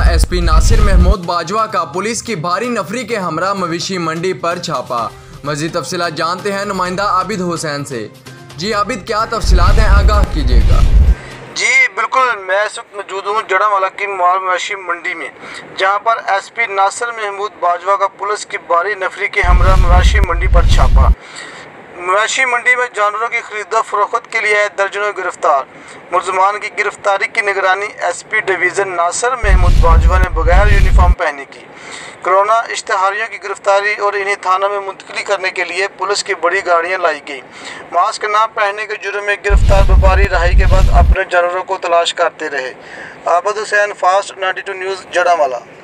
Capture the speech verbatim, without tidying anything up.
SP Nasir Mahmood Bajwa का police की भारी नफरी के हमरा मवेशी मंडी पर छापा। मज़ीद तफसीलात जानते हैं नुमाइंदा आबिद हुसैन से। जी आबिद, क्या तफसीलात हैं, आगाह कीजिएगा। जी बिल्कुल, मैं इस वक्त मौजूद हूँ जड़ावाला की माल मवेशी मंडी में, जहाँ पर एसपी नासिर महमूद बाजवा का पुलिस की भारी नफरी के हमरा मवेशी मंडी पर छापा। मवेशी मंडी में जानवरों की खरीदा फरोख्त के लिए आए दर्जनों गिरफ्तार। मुलजमान की गिरफ्तारी की निगरानी एसपी डिवीज़न नासिर महमूद बाजवा ने बगैर यूनिफॉर्म पहने की। कोरोना इश्तहारियों की गिरफ्तारी और इन्हें थाना में मुंतकिल करने के लिए पुलिस की बड़ी गाड़ियां लाई गई। मास्क न पहनने के जुर्म में गिरफ्तार व्यापारी रहाई के बाद अपने जानवरों को तलाश करते रहे। Abid Hussain, fast ninety two news, Jaranwala.